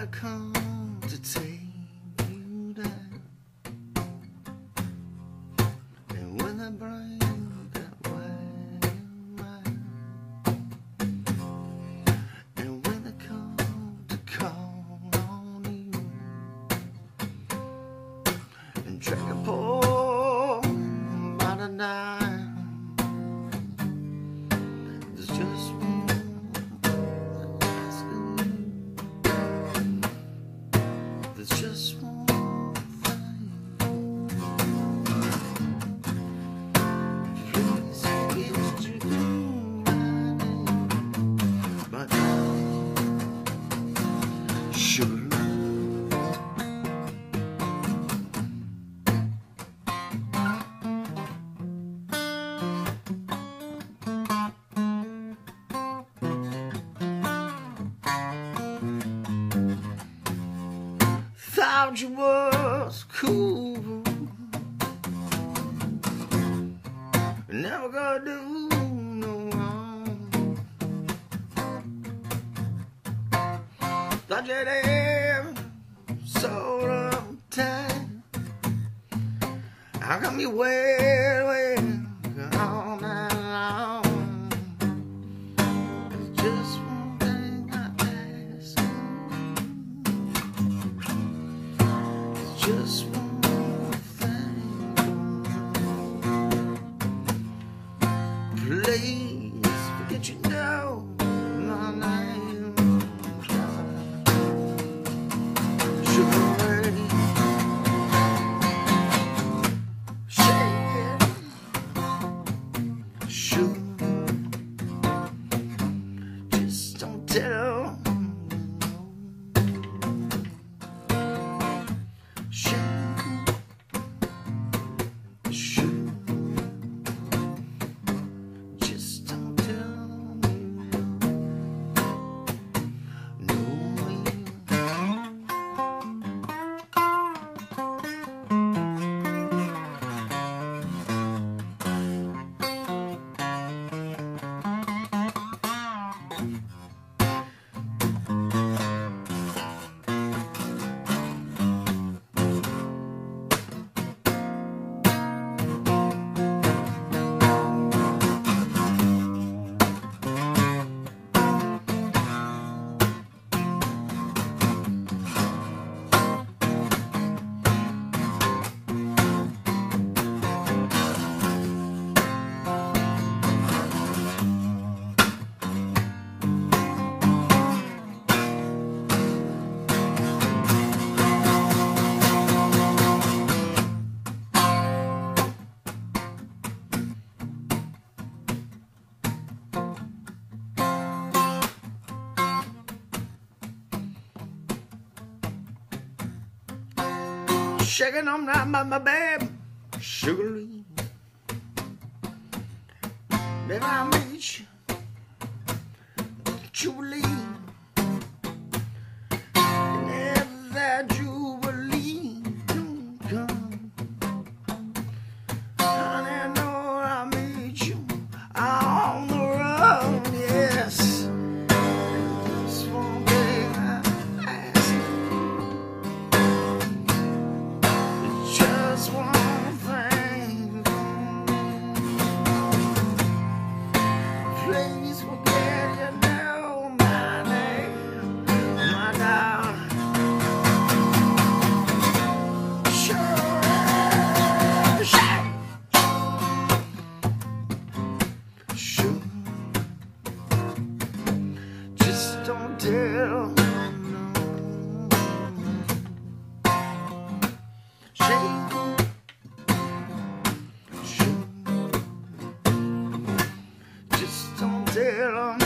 I come to take you down, and when I bring that white wine, and when I come to call on you, and drink a pour by the dime, there's just one just one thing. Please forget you do my name, but sugar. Thought you was cool, never gonna do no wrong. Thought you'd have sort of time. How come you wait all night long? It's just one thing I ask. Just one thing, please forget you know my name. Sugar, shake it, sugar, just don't tell. Shaking on my baby, sugaree. Baby, I'll meet you, Jubilee. And if that Jubilee don't come, honey, I know I'll meet you on the road, yes. Just one thing I ask, just one thing, please forget you know my name, my darling. Sure, sure, just don't tell. Just don't tell them.